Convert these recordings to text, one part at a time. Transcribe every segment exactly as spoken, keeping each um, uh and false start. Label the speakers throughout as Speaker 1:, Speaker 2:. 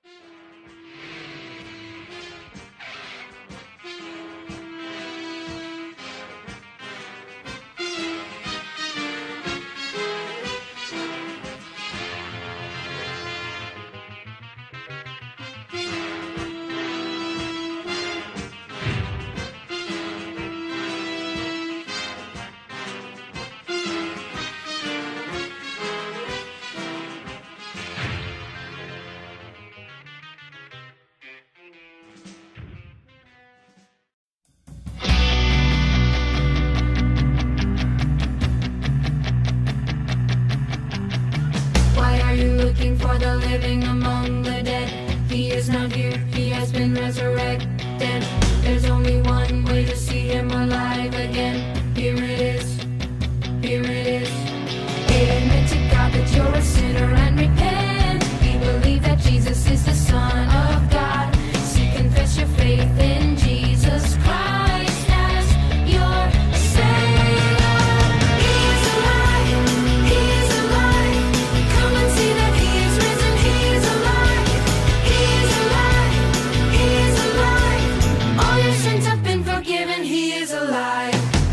Speaker 1: Looking for the living among the dead. He is not here, he has been resurrected. There's only one way to see him alive again. Here it is, here it is. Admit to God that you're a sinner and repent. We believe that Jesus is the Son of God. Seek, confess your faith in Jesus Christ as your Savior. He is alive, he is alive. Come and see that he is risen, he is alive. He is alive, he is alive. All your sins have been forgiven, he is alive.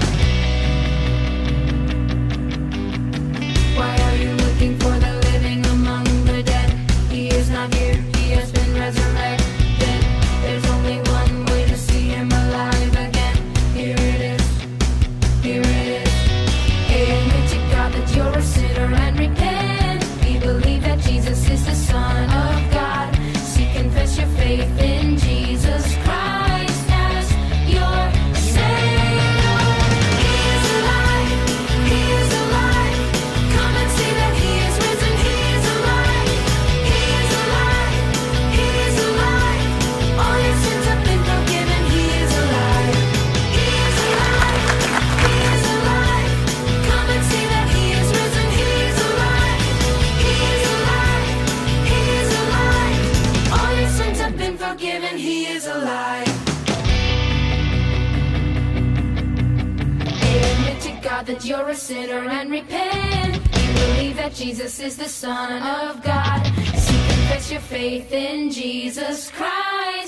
Speaker 1: Why are you looking for the living among the dead? He is not here, he has been resurrected. There's only one way to see him alive again. Here it is, here it is. Admit to God that you're a sinner and repent. We believe that Jesus is the Son of God. Seek, confess your faith in Jesus Christ as your Savior. He is alive, he is alive. Come and see that he is risen, he is alive. He is alive, he is alive. All your sins have been forgiven, he is alive. He is alive, he is alive. Come and see that he is risen, he is alive. He is alive, he is alive. All your sins have been forgiven, he is alive. Admit to God that you're a sinner and repent. We believe that Jesus is the Son of God. Seek, confess your faith in Jesus Christ